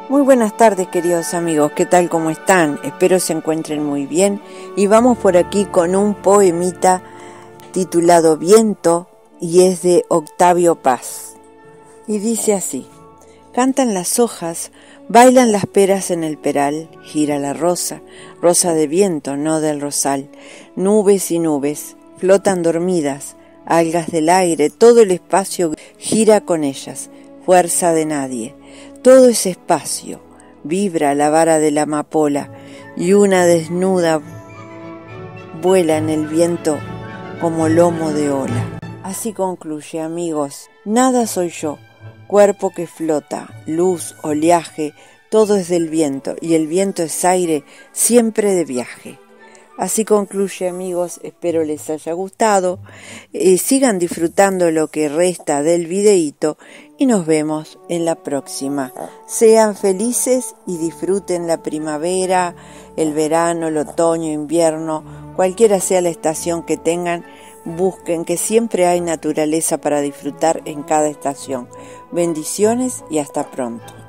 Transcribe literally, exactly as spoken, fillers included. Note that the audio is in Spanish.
Muy buenas tardes, queridos amigos, ¿qué tal? ¿Cómo están? Espero se encuentren muy bien y vamos por aquí con un poemita titulado Viento y es de Octavio Paz. Y dice así: cantan las hojas, bailan las peras en el peral, gira la rosa, rosa de viento, no del rosal, nubes y nubes, flotan dormidas, algas del aire, todo el espacio gira con ellas, fuerza de nadie. Todo ese espacio vibra la vara de la amapola y una desnuda vuela en el viento como lomo de ola. Así concluye, amigos, nada soy yo, cuerpo que flota, luz, oleaje, todo es del viento y el viento es aire siempre de viaje. Así concluye, amigos, espero les haya gustado, eh, sigan disfrutando lo que resta del videíto y nos vemos en la próxima. Sean felices y disfruten la primavera, el verano, el otoño, invierno, cualquiera sea la estación que tengan, busquen que siempre hay naturaleza para disfrutar en cada estación. Bendiciones y hasta pronto.